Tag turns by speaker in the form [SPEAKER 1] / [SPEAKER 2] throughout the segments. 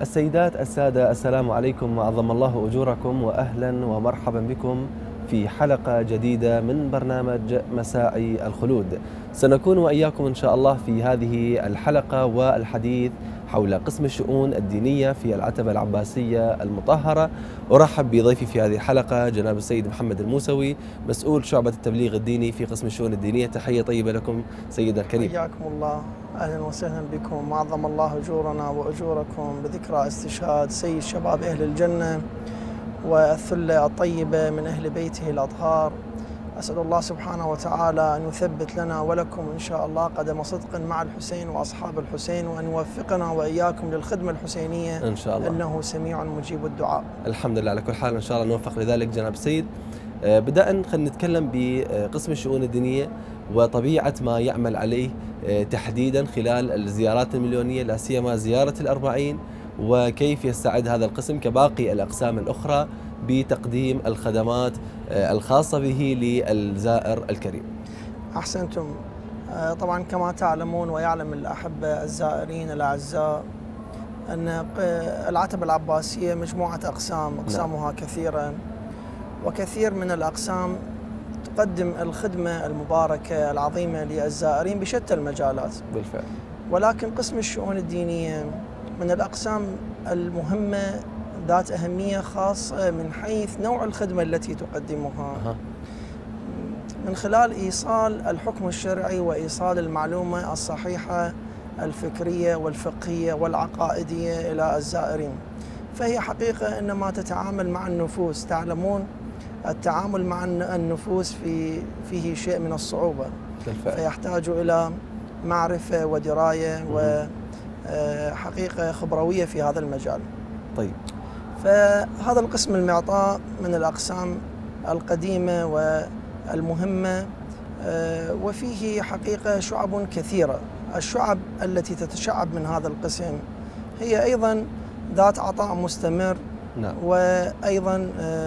[SPEAKER 1] السيدات السادة، السلام عليكم وعظم الله أجوركم، وأهلا ومرحبا بكم في حلقة جديدة من برنامج مساعي الخلود. سنكون وإياكم إن شاء الله في هذه الحلقة والحديث حول قسم الشؤون الدينية في العتبة العباسية المطهرة. أرحب بضيفي في هذه الحلقة جناب السيد محمد الموسوي، مسؤول شعبة التبليغ الديني في قسم الشؤون الدينية. تحية طيبة لكم سيدنا الكريم.
[SPEAKER 2] حياكم الله، أهلا وسهلا بكم، وعظم الله أجورنا وأجوركم بذكرى استشهاد سيد شباب أهل الجنة والثلة الطيبة من أهل بيته الأطهار. أسأل الله سبحانه وتعالى أن يثبت لنا ولكم إن شاء الله قدم صدق مع الحسين وأصحاب الحسين، وأن يوفقنا وإياكم للخدمة الحسينية
[SPEAKER 1] إن شاء الله،
[SPEAKER 2] إنه سميع مجيب الدعاء.
[SPEAKER 1] الحمد لله على كل حال، إن شاء الله نوفق لذلك جناب السيد. بدأ خلينا نتكلم بقسم الشؤون الدينية وطبيعة ما يعمل عليه تحديدا خلال الزيارات المليونية، لا سيما زيارة الأربعين، وكيف يستعد هذا القسم كباقي الأقسام الأخرى بتقديم الخدمات الخاصة به للزائر الكريم.
[SPEAKER 2] أحسنتم. طبعا كما تعلمون ويعلم الأحبة الزائرين الأعزاء أن العتبة العباسية مجموعة أقسام، أقسامها كثيرة، وكثير من الأقسام تقدم الخدمة المباركة العظيمة للزائرين بشتى المجالات.
[SPEAKER 1] بالفعل.
[SPEAKER 2] ولكن قسم الشؤون الدينية من الأقسام المهمة ذات أهمية خاصة من حيث نوع الخدمة التي تقدمها، من خلال إيصال الحكم الشرعي وإيصال المعلومة الصحيحة الفكرية والفقهية والعقائدية إلى الزائرين. فهي حقيقة إنما تتعامل مع النفوس. تعلمون التعامل مع النفوس فيه شيء من الصعوبة،
[SPEAKER 1] بالفعل.
[SPEAKER 2] فيحتاج إلى معرفة ودراية وحقيقة خبروية في هذا المجال.
[SPEAKER 1] طيب،
[SPEAKER 2] فهذا القسم المعطاء من الأقسام القديمة والمهمة، وفيه حقيقة شعب كثيرة. الشعب التي تتشعب من هذا القسم هي أيضا ذات عطاء مستمر.
[SPEAKER 1] نعم.
[SPEAKER 2] وأيضا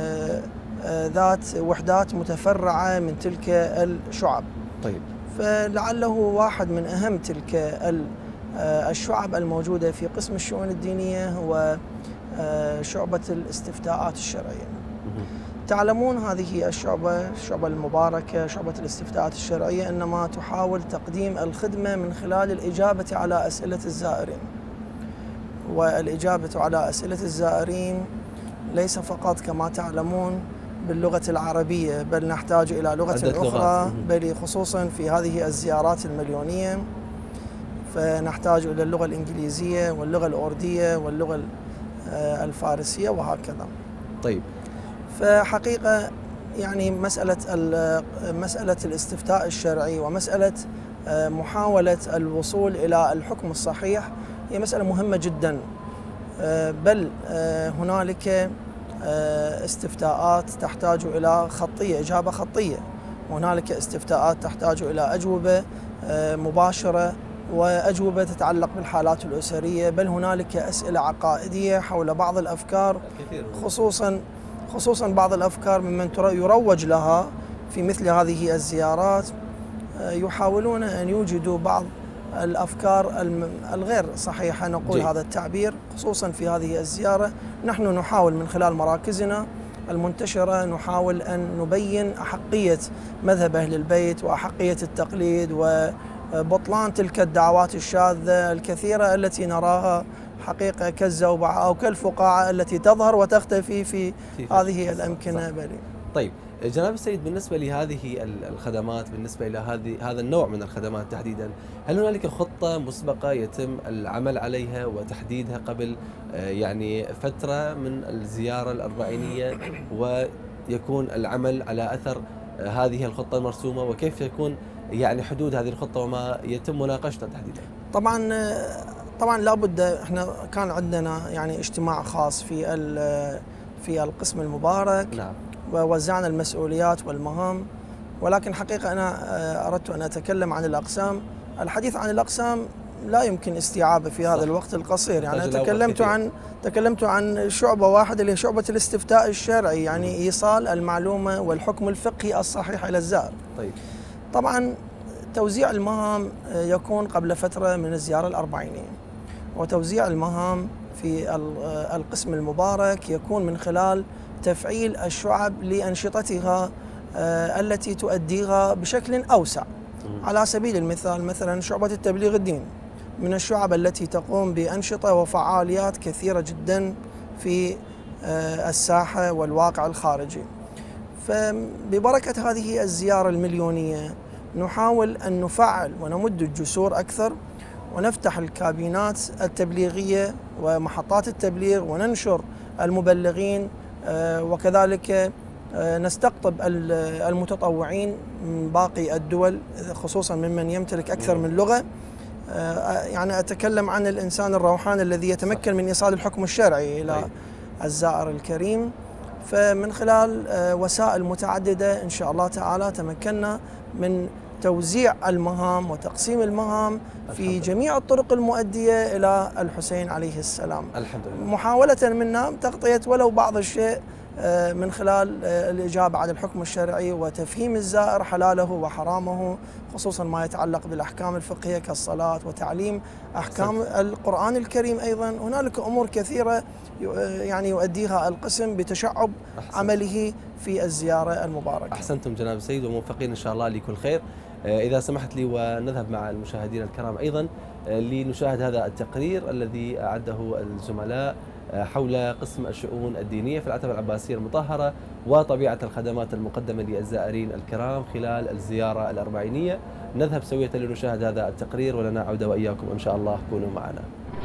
[SPEAKER 2] ذات وحدات متفرعة من تلك الشعب.
[SPEAKER 1] طيب،
[SPEAKER 2] فلعله واحد من أهم تلك الشعب الموجودة في قسم الشؤون الدينية هو شعبة الاستفتاءات الشرعية. تعلمون هذه الشعبة المباركة، شعبة الاستفتاءات الشرعية، إنما تحاول تقديم الخدمة من خلال الإجابة على أسئلة الزائرين. والإجابة على أسئلة الزائرين ليس فقط كما تعلمون باللغة العربية، بل نحتاج إلى لغة أخرى، بل خصوصا في هذه الزيارات المليونية فنحتاج إلى اللغة الإنجليزية واللغة الأوردية واللغة الفارسية وهكذا.
[SPEAKER 1] طيب،
[SPEAKER 2] فحقيقة يعني مسألة الاستفتاء الشرعي ومسألة محاولة الوصول إلى الحكم الصحيح هي مسألة مهمة جدا. بل هنالك استفتاءات تحتاج إلى خطية، إجابة خطية، وهنالك استفتاءات تحتاج إلى أجوبة مباشرة وأجوبة تتعلق بالحالات الأسرية، بل هنالك أسئلة عقائدية حول بعض الأفكار، خصوصا بعض الأفكار ممن يروج لها في مثل هذه الزيارات. يحاولون أن يوجدوا بعض الأفكار الغير صحيحة، نقول هذا التعبير، خصوصا في هذه الزيارة. نحن نحاول من خلال مراكزنا المنتشرة نحاول أن نبين أحقية مذهب أهل البيت وأحقية التقليد وبطلان تلك الدعوات الشاذة الكثيرة التي نراها حقيقة كالزوبعة أو كالفقاعة التي تظهر وتختفي في هذه الأمكنة.
[SPEAKER 1] طيب جناب السيد، بالنسبة لهذه الخدمات، بالنسبة إلى هذا النوع من الخدمات تحديدا، هل هنالك خطة مسبقة يتم العمل عليها وتحديدها قبل يعني فترة من الزيارة الأربعينية، ويكون العمل على أثر هذه الخطة المرسومة، وكيف يكون يعني حدود هذه الخطة وما يتم مناقشتها تحديدا؟
[SPEAKER 2] طبعا لابد. احنا كان عندنا يعني اجتماع خاص في القسم المبارك.
[SPEAKER 1] نعم.
[SPEAKER 2] ووزعنا المسؤوليات والمهام، ولكن حقيقة أنا أردت أن أتكلم عن الأقسام. الحديث عن الأقسام لا يمكن استيعابه في هذا الوقت القصير. يعني تكلمت عن شعبة واحدة اللي هي شعبة الاستفتاء الشرعي، يعني إيصال المعلومة والحكم الفقهي الصحيح إلى الزائر.
[SPEAKER 1] طيب.
[SPEAKER 2] طبعا توزيع المهام يكون قبل فترة من الزيارة الأربعينية، وتوزيع المهام في القسم المبارك يكون من خلال تفعيل الشعب لأنشطتها التي تؤديها بشكل أوسع. على سبيل المثال مثلا شعبة التبليغ الديني من الشعب التي تقوم بأنشطة وفعاليات كثيرة جدا في الساحة والواقع الخارجي. فببركة هذه الزيارة المليونية نحاول أن نفعل ونمد الجسور أكثر، ونفتح الكابينات التبليغية ومحطات التبليغ، وننشر المبلغين، وكذلك نستقطب المتطوعين من باقي الدول خصوصا ممن يمتلك أكثر من لغة. يعني أتكلم عن الإنسان الروحاني الذي يتمكن من إيصال الحكم الشرعي إلى الزائر الكريم. فمن خلال وسائل متعددة إن شاء الله تعالى تمكنا من توزيع المهام وتقسيم المهام في جميع الطرق المؤدية إلى الحسين عليه السلام،
[SPEAKER 1] الحمد لله،
[SPEAKER 2] محاولة منا تغطية ولو بعض الشيء من خلال الإجابة على الحكم الشرعي وتفهيم الزائر حلاله وحرامه، خصوصا ما يتعلق بالأحكام الفقهية كالصلاة وتعليم أحكام القرآن الكريم. أيضا هنالك أمور كثيرة يعني يؤديها القسم بتشعب عمله في الزيارة المباركة.
[SPEAKER 1] أحسنتم جناب السيد وموفقين إن شاء الله لكل خير. إذا سمحت لي ونذهب مع المشاهدين الكرام أيضا لنشاهد هذا التقرير الذي أعده الزملاء حول قسم الشؤون الدينية في العتبة العباسية المطهرة وطبيعة الخدمات المقدمة للزائرين الكرام خلال الزيارة الأربعينية. نذهب سوية لنشاهد هذا التقرير ولنا عودة وإياكم إن شاء الله، كونوا معنا.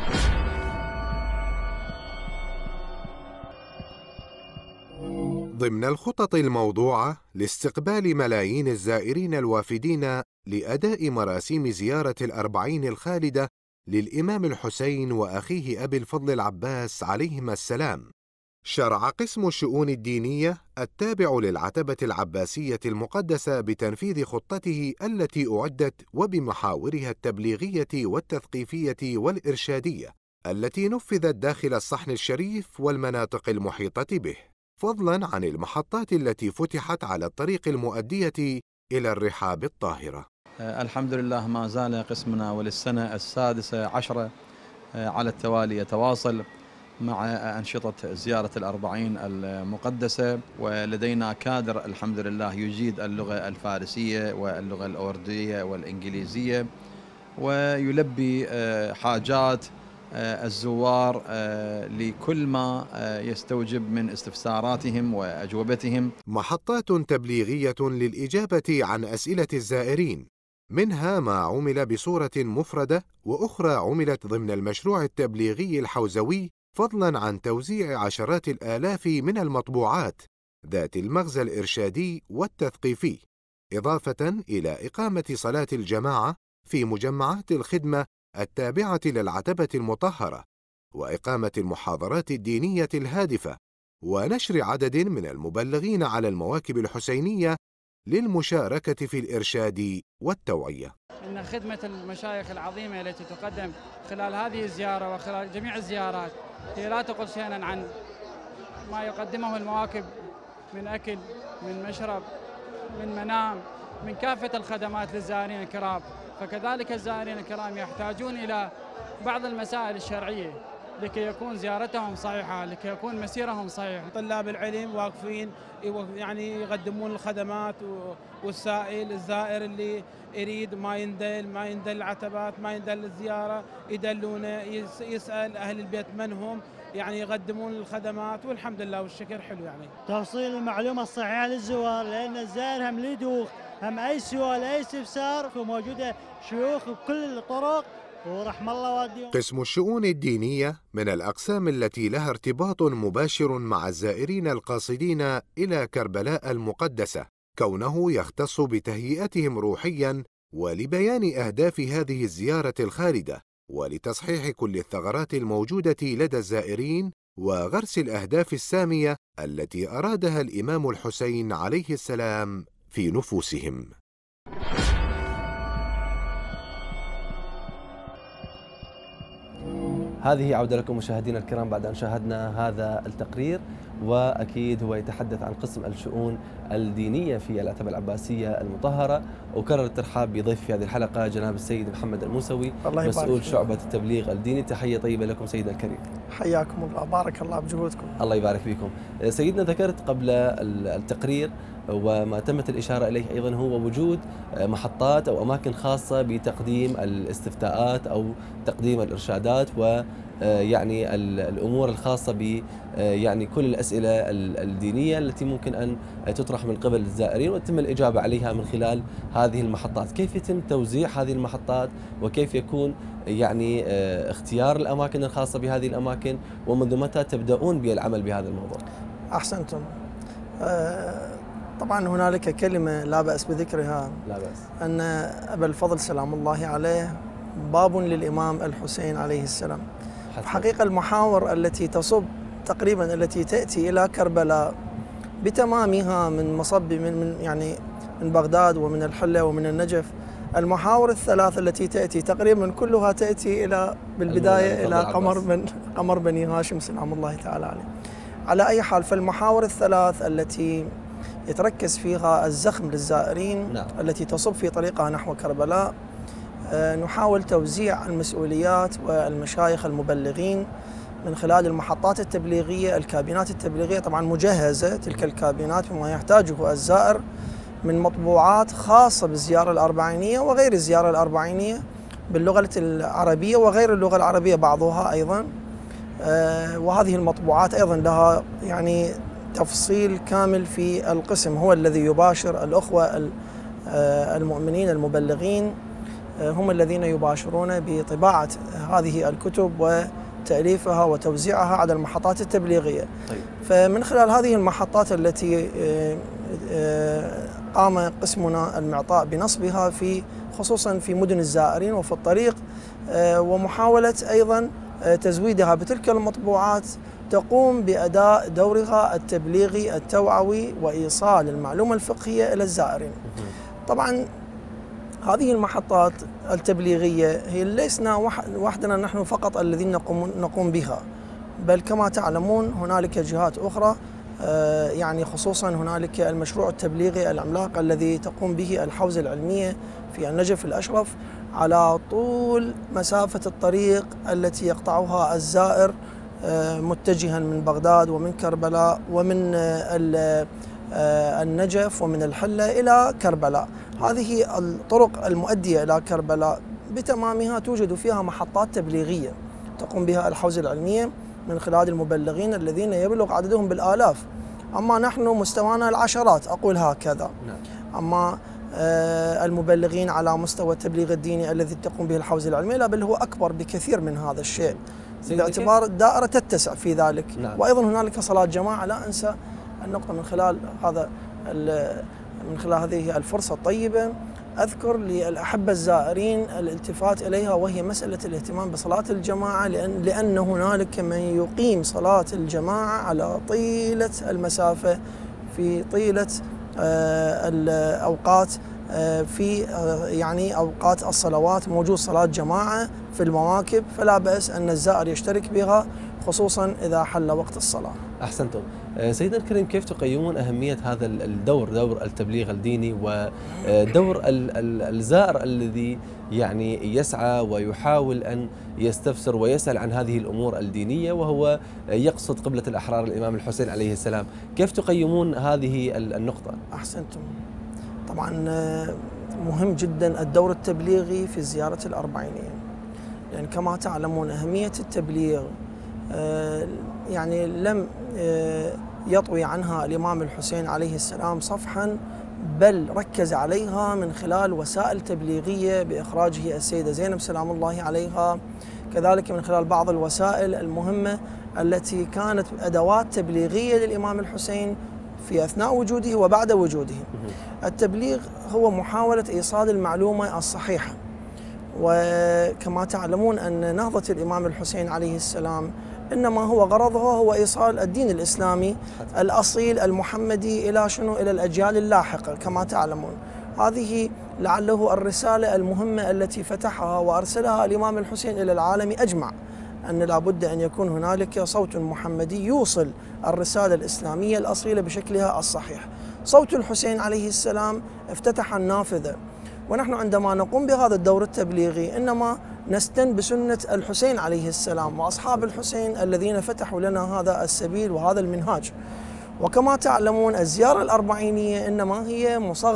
[SPEAKER 3] ضمن الخطط الموضوعة لاستقبال ملايين الزائرين الوافدين لأداء مراسيم زيارة الأربعين الخالدة للإمام الحسين وأخيه أبي الفضل العباس عليهما السلام، شرع قسم الشؤون الدينية التابع للعتبة العباسية المقدسة بتنفيذ خطته التي أعدت وبمحاورها التبليغية والتثقيفية والإرشادية التي نفذت داخل الصحن الشريف والمناطق المحيطة به، فضلاً عن المحطات التي فتحت على الطريق المؤدية إلى الرحاب الطاهرة.
[SPEAKER 4] الحمد لله ما زال قسمنا وللسنة السادسة عشرة على التوالي يتواصل مع أنشطة زيارة الأربعين المقدسة، ولدينا كادر الحمد لله يجيد اللغة الفارسية واللغة الأردية والإنجليزية، ويلبي حاجات الزوار لكل ما يستوجب من استفساراتهم وأجوبتهم.
[SPEAKER 3] محطات تبليغية للإجابة عن أسئلة الزائرين، منها ما عمل بصورة مفردة وأخرى عملت ضمن المشروع التبليغي الحوزوي، فضلاً عن توزيع عشرات الآلاف من المطبوعات ذات المغزى الإرشادي والتثقيفي، إضافة إلى إقامة صلاة الجماعة في مجمعات الخدمة التابعة للعتبة المطهرة، وإقامة المحاضرات الدينية الهادفة، ونشر عدد من المبلغين على المواكب الحسينية للمشاركة في الإرشاد والتوعية.
[SPEAKER 5] إن خدمة المشايخ العظيمة التي تقدم خلال هذه الزيارة وخلال جميع الزيارات هي لا تقل شيئا عن ما يقدمه المواكب من أكل، من مشرب، من منام، من كافة الخدمات للزائرين الكرام. فكذلك الزائرين الكرام يحتاجون إلى بعض المسائل الشرعية لكي يكون زيارتهم صحيحة، لكي يكون مسيرهم صحيح.
[SPEAKER 6] طلاب العلم واقفين يعني يقدمون الخدمات، والسائل الزائر اللي يريد ما يندل العتبات، ما يندل الزيارة، يدلونه، يسأل أهل البيت من هم، يعني يقدمون الخدمات، والحمد لله والشكر حلو. يعني
[SPEAKER 7] توصيل المعلومة الصحيحة للزوار، لأن الزائر هم ليدوخ هم أي سؤال أي استفسار، وموجودة شيوخ بكل الطرق ورحم الله والديهم.
[SPEAKER 3] قسم الشؤون الدينية من الأقسام التي لها ارتباط مباشر مع الزائرين القاصدين إلى كربلاء المقدسة، كونه يختص بتهيئتهم روحياً ولبيان أهداف هذه الزيارة الخالدة، ولتصحيح كل الثغرات الموجودة لدى الزائرين، وغرس الأهداف السامية التي أرادها الإمام الحسين عليه السلام في نفوسهم.
[SPEAKER 1] هذه عودة لكم مشاهدينا الكرام بعد أن شاهدنا هذا التقرير، وأكيد هو يتحدث عن قسم الشؤون الدينية في العتبة العباسية المطهرة. وكرر الترحاب بضيف في هذه الحلقة جناب السيد محمد الموسوي مسؤول شعبة التبليغ الديني. تحية طيبة لكم سيدنا الكريم.
[SPEAKER 2] حياكم الله، بارك الله بجهودكم.
[SPEAKER 1] الله يبارك فيكم. سيدنا ذكرت قبل التقرير وما تمت الإشارة إليه أيضا هو وجود محطات أو أماكن خاصة بتقديم الاستفتاءات أو تقديم الإرشادات ويعني الأمور الخاصة ب يعني كل الأسئلة الدينية التي ممكن أن تطرح من قبل الزائرين وتم الإجابة عليها من خلال هذه المحطات. كيف يتم توزيع هذه المحطات وكيف يكون يعني اختيار الأماكن الخاصة بهذه الأماكن ومنذ متى تبدأون بالعمل بهذا الموضوع؟
[SPEAKER 2] أحسنتم. طبعا هنالك كلمة لا بأس بذكرها،
[SPEAKER 1] لا بأس،
[SPEAKER 2] أن أبا الفضل سلام الله عليه باب للإمام الحسين عليه السلام. حقيقة المحاور التي تصب تقريبا التي تأتي إلى كربلاء بتمامها من مصب من بغداد ومن الحلة ومن النجف، المحاور الثلاث التي تأتي تقريبا كلها تأتي إلى بالبداية إلى قمر بني هاشم سلام الله تعالى عليه. على أي حال، فالمحاور الثلاث التي يتركز فيها الزخم للزائرين التي تصب في طريقها نحو كربلاء، نحاول توزيع المسؤوليات والمشايخ المبلغين من خلال المحطات التبليغية، الكابينات التبليغية طبعا مجهزة تلك الكابينات بما يحتاجه الزائر من مطبوعات خاصة بالزيارة الأربعينية وغير الزيارة الأربعينية باللغة العربية وغير اللغة العربية بعضها أيضا. وهذه المطبوعات أيضا لها يعني تفصيل كامل في القسم هو الذي يباشر الأخوة المؤمنين المبلغين، هم الذين يباشرون بطباعة هذه الكتب وتأليفها وتوزيعها على المحطات التبليغية. فمن خلال هذه المحطات التي قام قسمنا المعطاء بنصبها خصوصا في مدن الزائرين وفي الطريق، ومحاولة أيضا تزويدها بتلك المطبوعات تقوم بأداء دورها التبليغي التوعوي وإيصال المعلومة الفقهية إلى الزائرين. طبعا هذه المحطات التبليغية هي لسنا وحدنا نحن فقط الذين نقوم بها، بل كما تعلمون هنالك جهات أخرى، يعني خصوصا هنالك المشروع التبليغي العملاق الذي تقوم به الحوزة العلمية في النجف الأشرف على طول مسافة الطريق التي يقطعها الزائر متجها من بغداد ومن كربلاء ومن النجف ومن الحلة إلى كربلاء. هذه الطرق المؤدية إلى كربلاء بتمامها توجد فيها محطات تبليغية تقوم بها الحوزة العلمية من خلال المبلغين الذين يبلغ عددهم بالآلاف. أما نحن مستوانا العشرات أقول هكذا. أما المبلغين على مستوى التبليغ الديني الذي تقوم به الحوزة العلمية لا، بل هو أكبر بكثير من هذا الشيء باعتبار الدائرة تتسع في ذلك. وأيضا هنالك صلاة جماعة، لا أنسى النقطة من خلال هذه الفرصة الطيبة أذكر للأحبة الزائرين الالتفات إليها، وهي مسألة الاهتمام بصلاة الجماعة، لأن هنالك من يقيم صلاة الجماعة على طيلة المسافة في طيلة الأوقات، في يعني أوقات الصلوات موجود صلاة جماعة في المواكب، فلا بأس أن الزائر يشترك بها خصوصا إذا حل وقت الصلاة.
[SPEAKER 1] أحسنتم. سيدنا الكريم، كيف تقيمون أهمية هذا الدور، دور التبليغ الديني ودور الزائر الذي يعني يسعى ويحاول أن يستفسر ويسأل عن هذه الأمور الدينية وهو يقصد قبلة الأحرار الإمام الحسين عليه السلام؟ كيف تقيمون هذه النقطة؟
[SPEAKER 2] أحسنتم. طبعا مهم جدا الدور التبليغي في الزيارة الأربعينية، لأن كما تعلمون أهمية التبليغ يعني لم يطوي عنها الإمام الحسين عليه السلام صفحا، بل ركز عليها من خلال وسائل تبليغية بإخراجه السيدة زينب سلام الله عليها، كذلك من خلال بعض الوسائل المهمة التي كانت أدوات تبليغية للإمام الحسين في أثناء وجوده وبعد وجوده. التبليغ هو محاولة إيصال المعلومة الصحيحة، وكما تعلمون أن نهضة الإمام الحسين عليه السلام إنما هو غرضها هو إيصال الدين الإسلامي الأصيل المحمدي إلى شنو؟ إلى الأجيال اللاحقة. كما تعلمون هذه لعله الرسالة المهمة التي فتحها وأرسلها الإمام الحسين إلى العالم أجمع، أن لابد أن يكون هنالك صوت محمدي يوصل الرسالة الإسلامية الأصيلة بشكلها الصحيح. صوت الحسين عليه السلام افتتح النافذة، ونحن عندما نقوم بهذا الدور التبليغي إنما نستن بسنة الحسين عليه السلام وأصحاب الحسين الذين فتحوا لنا هذا السبيل وهذا المنهاج. وكما تعلمون الزيارة الأربعينية إنما هي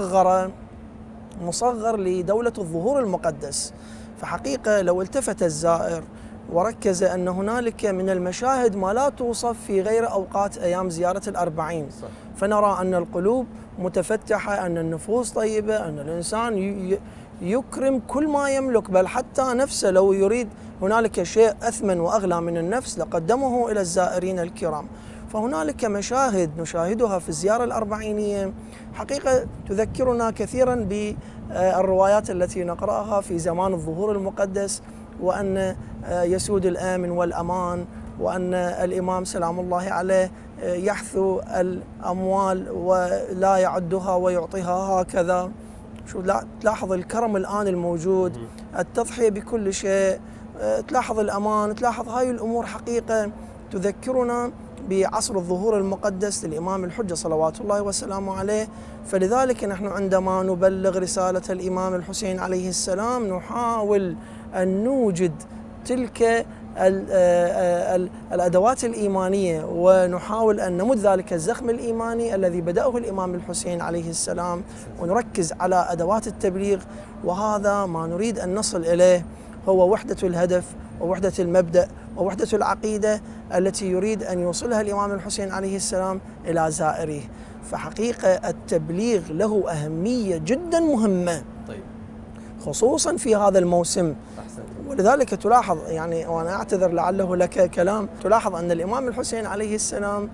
[SPEAKER 2] مصغر لدولة الظهور المقدس. فحقيقة لو التفت الزائر وركز أن هنالك من المشاهد ما لا توصف في غير أوقات أيام زيارة الأربعين، فنرى أن القلوب متفتحة، أن النفوس طيبة، أن الإنسان يكرم كل ما يملك، بل حتى نفسه لو يريد هنالك شيء أثمن وأغلى من النفس لقدمه إلى الزائرين الكرام. فهنالك مشاهد نشاهدها في الزيارة الأربعينية حقيقة تذكرنا كثيرا بالروايات التي نقرأها في زمان الظهور المقدس، وأن يسود الأمن والأمان، وأن الإمام سلام الله عليه يحثو الأموال ولا يعدها ويعطيها هكذا. شو تلاحظ الكرم الآن الموجود، التضحية بكل شيء، تلاحظ الأمان، تلاحظ هاي الأمور حقيقة تذكرنا بعصر الظهور المقدس للإمام الحجة صلوات الله وسلامه عليه. فلذلك نحن عندما نبلغ رسالة الإمام الحسين عليه السلام نحاول أن نوجد تلك الأدوات الإيمانية، ونحاول أن نمد ذلك الزخم الإيماني الذي بدأه الإمام الحسين عليه السلام، ونركز على أدوات التبليغ. وهذا ما نريد أن نصل إليه، هو وحدة الهدف ووحدة المبدأ ووحدة العقيدة التي يريد أن يوصلها الإمام الحسين عليه السلام إلى زائريه. فحقيقة التبليغ له أهمية جدا مهمة، خصوصا في هذا الموسم. ولذلك تلاحظ، يعني وأنا أعتذر لعله لك كلام، تلاحظ أن الإمام الحسين عليه السلام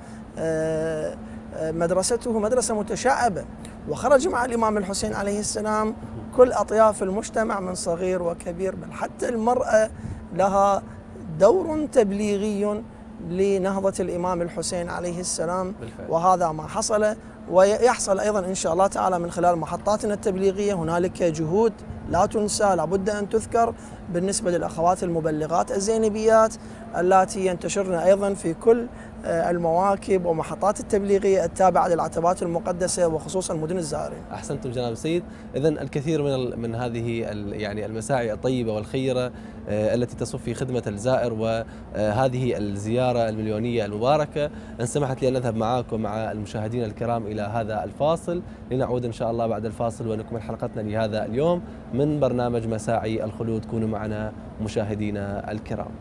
[SPEAKER 2] مدرسته مدرسة متشعبة، وخرج مع الإمام الحسين عليه السلام كل أطياف المجتمع من صغير وكبير، بل حتى المرأة لها دور تبليغي لنهضة الإمام الحسين عليه السلام. وهذا ما حصل ويحصل أيضا إن شاء الله تعالى من خلال محطاتنا التبليغية. هنالك جهود لا تنسى، لابد أن تذكر بالنسبة للأخوات المبلغات الزينبيات اللاتي ينتشرن أيضا في كل المواكب ومحطات التبليغية التابعة للعتبات المقدسة وخصوصا مدن الزائرين.
[SPEAKER 1] أحسنتم جناب السيد. إذن الكثير من هذه يعني المساعي الطيبة والخيرة التي تصب في خدمة الزائر، وهذه الزيارة المليونية المباركة، إن سمحت لي أن أذهب معك ومع المشاهدين الكرام إلى هذا الفاصل، لنعود إن شاء الله بعد الفاصل ونكمل حلقتنا لهذا اليوم من برنامج مساعي الخلود. كونوا معنا مشاهدينا الكرام.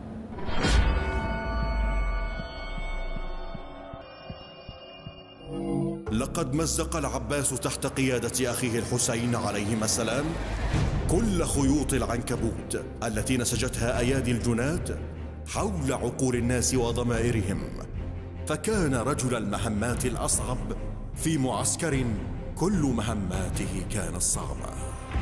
[SPEAKER 8] لقد مزق العباس تحت قيادة أخيه الحسين عليهما السلام كل خيوط العنكبوت التي نسجتها أيادي الجنات حول عقول الناس وضمائرهم، فكان رجل المهمات الأصعب في معسكر كل مهماته كانت صعبة.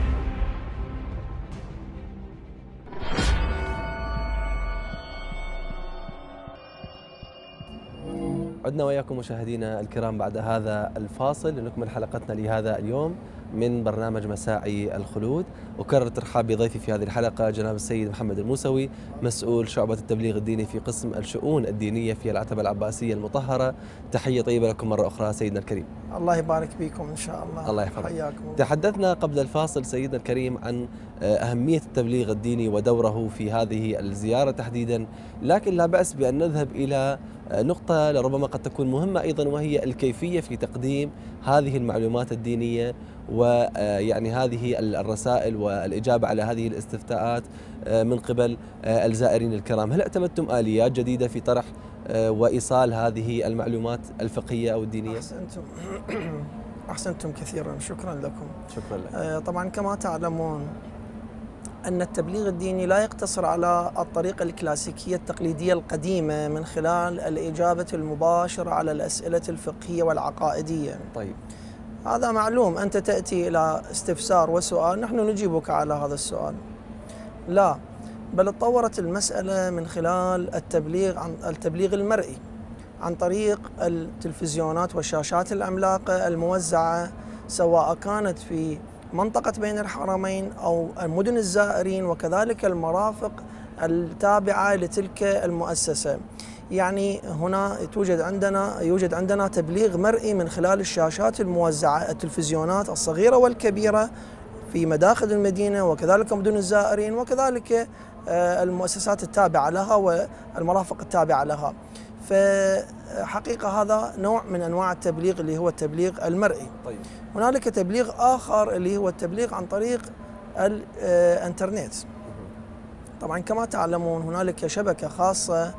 [SPEAKER 1] عدنا وإياكم مشاهدينا الكرام بعد هذا الفاصل لنكمل حلقتنا لهذا اليوم من برنامج مساعي الخلود. أكرر ترحاب بضيفي في هذه الحلقة جناب السيد محمد الموسوي، مسؤول شعبة التبليغ الديني في قسم الشؤون الدينية في العتبة العباسية المطهرة. تحية طيبة لكم مرة أخرى سيدنا الكريم.
[SPEAKER 2] الله يبارك بكم إن شاء الله.
[SPEAKER 1] الله يحفظك.
[SPEAKER 2] حياكم.
[SPEAKER 1] تحدثنا قبل الفاصل سيدنا الكريم عن أهمية التبليغ الديني ودوره في هذه الزيارة تحديدا، لكن لا بأس بأن نذهب إلى نقطة لربما قد تكون مهمة أيضا، وهي الكيفية في تقديم هذه المعلومات الدينية ويعني هذه الرسائل والإجابة على هذه الاستفتاءات من قبل الزائرين الكرام. هل اعتمدتم آليات جديدة في طرح وإيصال هذه المعلومات الفقهية أو الدينية؟
[SPEAKER 2] أحسنتم كثيرا، شكرا لكم.
[SPEAKER 1] شكرا لك.
[SPEAKER 2] طبعا كما تعلمون أن التبليغ الديني لا يقتصر على الطريقة الكلاسيكية التقليدية القديمة من خلال الإجابة المباشرة على الأسئلة الفقهية والعقائدية.
[SPEAKER 1] طيب،
[SPEAKER 2] هذا معلوم، أنت تأتي إلى استفسار وسؤال نحن نجيبك على هذا السؤال. لا، بل تطورت المسألة من خلال التبليغ المرئي عن طريق التلفزيونات والشاشات العملاقة الموزعة، سواء كانت في منطقة بين الحرمين أو مدن الزائرين وكذلك المرافق التابعة لتلك المؤسسة. يعني هنا يوجد عندنا تبليغ مرئي من خلال الشاشات الموزعة، التلفزيونات الصغيرة والكبيرة في مداخل المدينة وكذلك مدن الزائرين، وكذلك المؤسسات التابعة لها والمرافق التابعة لها. فحقيقة هذا نوع من أنواع التبليغ اللي هو التبليغ المرئي.
[SPEAKER 1] طيب.
[SPEAKER 2] هنالك تبليغ آخر اللي هو التبليغ عن طريق الإنترنت. طبعا كما تعلمون هنالك شبكة خاصة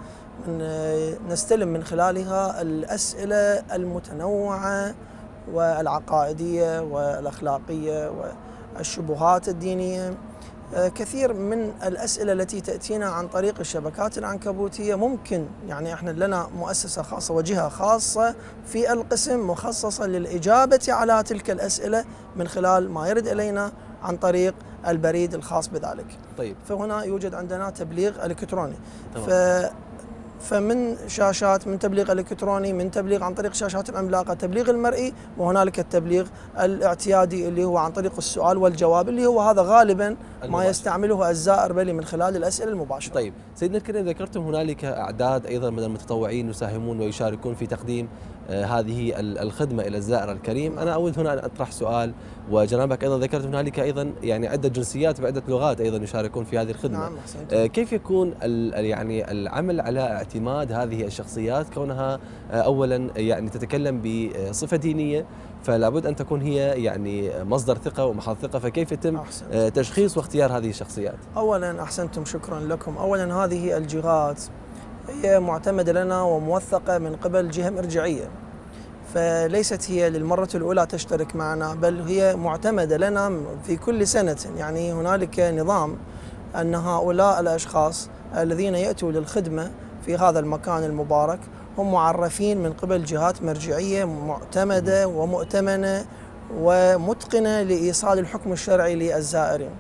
[SPEAKER 2] نستلم من خلالها الأسئلة المتنوعة والعقائدية والأخلاقية والشبهات الدينية. كثير من الأسئلة التي تأتينا عن طريق الشبكات العنكبوتية ممكن، يعني احنا لنا مؤسسة خاصة وجهة خاصة في القسم مخصصة للإجابة على تلك الأسئلة من خلال ما يرد إلينا عن طريق البريد الخاص بذلك.
[SPEAKER 1] طيب.
[SPEAKER 2] فهنا يوجد عندنا تبليغ إلكتروني.
[SPEAKER 1] تمام.
[SPEAKER 2] فمن شاشات، من تبليغ الكتروني، من تبليغ عن طريق شاشات العملاقه، التبليغ المرئي، وهنالك التبليغ الاعتيادي اللي هو عن طريق السؤال والجواب، اللي هو هذا غالبا ما يستعمله الزائر بل من خلال الاسئله المباشره.
[SPEAKER 1] طيب سيدنا الكريم، ذكرتم هنالك اعداد ايضا من المتطوعين يساهمون ويشاركون في تقديم هذه الخدمه الى الزائر الكريم. انا اود هنا ان اطرح سؤال، وجنابك ايضا ذكرت هنالك ايضا يعني عده جنسيات بعده لغات ايضا يشاركون في هذه الخدمه.
[SPEAKER 2] نعم.
[SPEAKER 1] كيف يكون يعني العمل على اعتماد هذه الشخصيات كونها اولا يعني تتكلم بصفه دينيه، فلا بد ان تكون هي يعني مصدر ثقه ومحط ثقه، فكيف يتم تشخيص واختيار هذه الشخصيات؟
[SPEAKER 2] اولا احسنتم، شكرا لكم. اولا هذه الجهات هي معتمده لنا وموثقه من قبل جهه مرجعيه، فليست هي للمره الاولى تشترك معنا، بل هي معتمده لنا في كل سنه. يعني هنالك نظام ان هؤلاء الاشخاص الذين ياتوا للخدمه في هذا المكان المبارك هم معرفين من قبل جهات مرجعيه معتمده ومؤتمنه ومتقنه لايصال الحكم الشرعي للزائرين.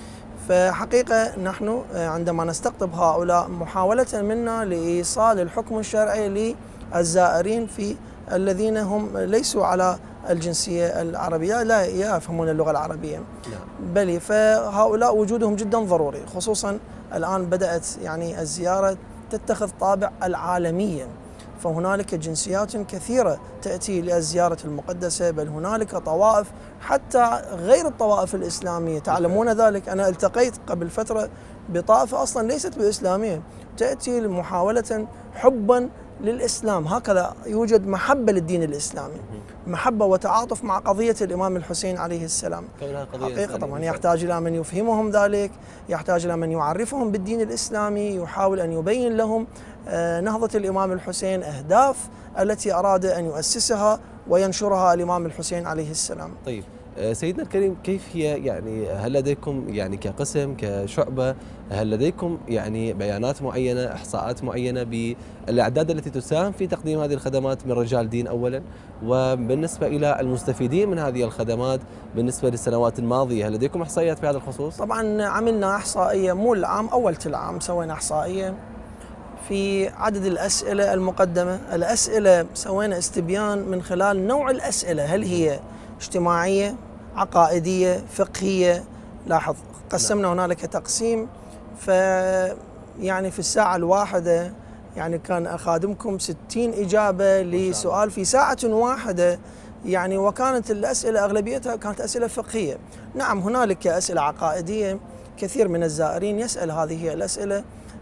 [SPEAKER 2] فحقيقه نحن عندما نستقطب هؤلاء محاوله منا لايصال الحكم الشرعي للزائرين في الذين هم ليسوا على الجنسيه العربيه، لا يفهمون اللغه العربيه، بل فهؤلاء وجودهم جدا ضروري، خصوصا الان بدات يعني الزياره تتخذ طابع العالمية، فهنالك جنسيات كثيرة تأتي للزيارة المقدسة، بل هنالك طوائف حتى غير الطوائف الإسلامية، تعلمون ذلك. أنا التقيت قبل فترة بطائفة أصلا ليست بإسلامية تأتي محاولة حبا للإسلام، هكذا يوجد محبة للدين الإسلامي، محبة وتعاطف مع قضية الإمام الحسين عليه السلام. حقيقة طبعا يحتاج إلى من يفهمهم ذلك، يحتاج إلى من يعرفهم بالدين الإسلامي، يحاول أن يبين لهم نهضة الإمام الحسين، أهداف التي أراد أن يؤسسها وينشرها الإمام الحسين عليه السلام.
[SPEAKER 1] طيب سيدنا الكريم، كيف هي يعني هل لديكم يعني كقسم كشعبة هل لديكم يعني بيانات معينة، إحصاءات معينة بالأعداد التي تساهم في تقديم هذه الخدمات من رجال دين أولا، وبالنسبة إلى المستفيدين من هذه الخدمات بالنسبة للسنوات الماضية هل لديكم إحصائيات في هذا الخصوص؟
[SPEAKER 2] طبعا عملنا إحصائية مو العام، أول العام سوينا إحصائية في عدد الأسئلة المقدمة. الأسئلة سوينا استبيان من خلال نوع الأسئلة، هل هي اجتماعية، عقائدية، فقهية. لاحظ قسمنا هنالك تقسيم، يعني في الساعة الواحدة يعني كان أخادمكم 60 إجابة لسؤال في ساعة واحدة، يعني وكانت الأسئلة أغلبيتها كانت أسئلة فقهية. نعم هنالك أسئلة عقائدية، كثير من الزائرين يسأل هذه الأسئلة،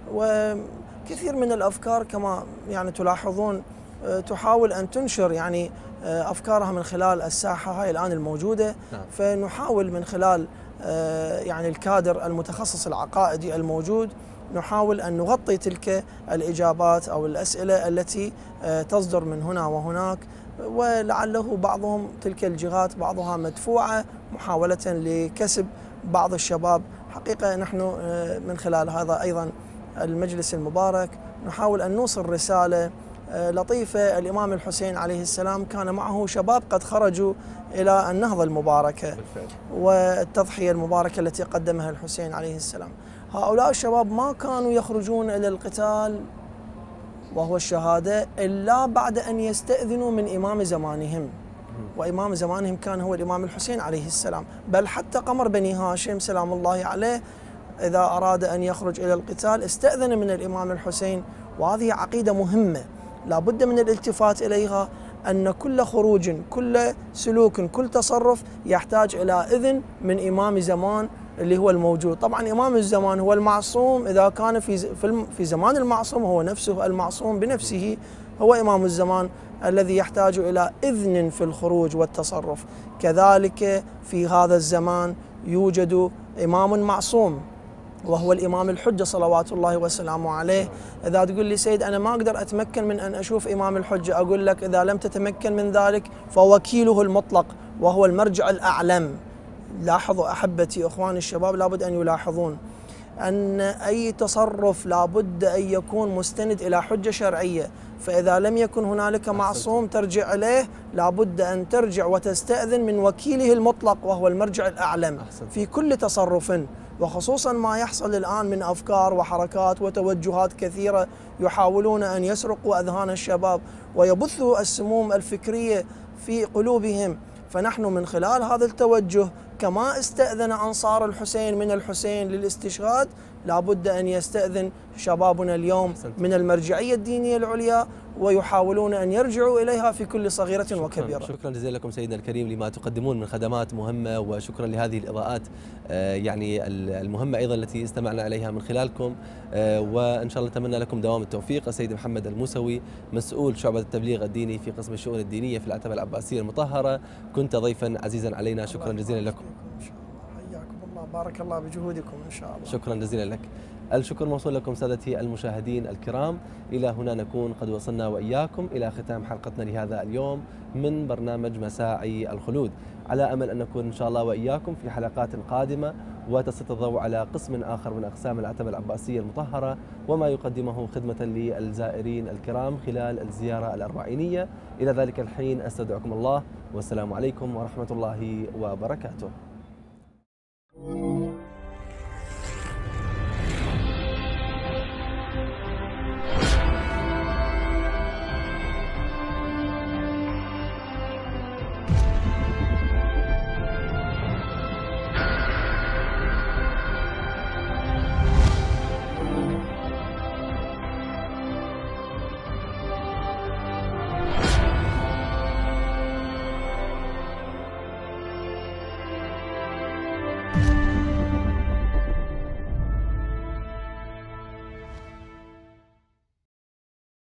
[SPEAKER 2] وكثير من الأفكار كما يعني تلاحظون تحاول أن تنشر يعني أفكارها من خلال الساحة هاي الآن الموجودة. فنحاول من خلال يعني الكادر المتخصص العقائدي الموجود نحاول أن نغطي تلك الإجابات أو الأسئلة التي تصدر من هنا وهناك، ولعله بعضهم تلك الجهات بعضها مدفوعة محاولة لكسب بعض الشباب. حقيقة نحن من خلال هذا أيضا المجلس المبارك نحاول أن نوصل رسالة لطيفة. الإمام الحسين عليه السلام كان معه شباب قد خرجوا إلى النهضة المباركة والتضحية المباركة التي قدمها الحسين عليه السلام. هؤلاء الشباب ما كانوا يخرجون إلى القتال وهو الشهادة إلا بعد أن يستأذنوا من إمام زمانهم، وإمام زمانهم كان هو الإمام الحسين عليه السلام. بل حتى قمر بني هاشم سلام الله عليه إذا أراد أن يخرج إلى القتال استأذن من الإمام الحسين، وهذه عقيدة مهمة لا بد من الالتفات إليها، أن كل خروج، كل سلوك، كل تصرف يحتاج إلى إذن من إمام زمان اللي هو الموجود. طبعا إمام الزمان هو المعصوم، إذا كان في زمان المعصوم هو نفسه المعصوم بنفسه، هو إمام الزمان الذي يحتاج إلى إذن في الخروج والتصرف. كذلك في هذا الزمان يوجد إمام معصوم وهو الإمام الحجة صلوات الله وسلامه عليه. إذا تقول لي سيد أنا ما أقدر أتمكن من أن أشوف إمام الحجة، أقول لك إذا لم تتمكن من ذلك فوكيله المطلق وهو المرجع الأعلم. لاحظوا أحبتي أخواني الشباب، لابد أن يلاحظون أن أي تصرف لابد أن يكون مستند إلى حجة شرعية، فإذا لم يكن هنالك معصوم ترجع إليه لابد أن ترجع وتستأذن من وكيله المطلق وهو المرجع الأعلم في كل تصرف، وخصوصا ما يحصل الآن من أفكار وحركات وتوجهات كثيرة يحاولون أن يسرقوا أذهان الشباب ويبثوا السموم الفكرية في قلوبهم. فنحن من خلال هذا التوجه كما استأذن أنصار الحسين من الحسين للاستشهاد، لابد أن يستأذن شبابنا اليوم من المرجعية الدينية العليا ويحاولون أن يرجعوا إليها في كل صغيرة وكبيرة.
[SPEAKER 1] شكرا جزيلا لكم سيدنا الكريم لما تقدمون من خدمات مهمة، وشكرا لهذه الإضاءات يعني المهمة أيضا التي استمعنا عليها من خلالكم، وإن شاء الله نتمنى لكم دوام التوفيق. السيد محمد الموسوي مسؤول شعبة التبليغ الديني في قسم الشؤون الدينية في العتبة العباسية المطهرة، كنت ضيفا عزيزا علينا، شكرا جزيلا لكم.
[SPEAKER 2] حياكم الله، بارك الله بجهودكم إن شاء الله.
[SPEAKER 1] شكرا جزيلا لك. الشكر موصول لكم سادتي المشاهدين الكرام، إلى هنا نكون قد وصلنا وإياكم إلى ختام حلقتنا لهذا اليوم من برنامج مساعي الخلود، على أمل أن نكون إن شاء الله وإياكم في حلقات قادمة وتسلط الضوء على قسم آخر من أقسام العتبة العباسية المطهرة وما يقدمه خدمة للزائرين الكرام خلال الزيارة الأربعينية. إلى ذلك الحين أستودعكم الله، والسلام عليكم ورحمة الله وبركاته.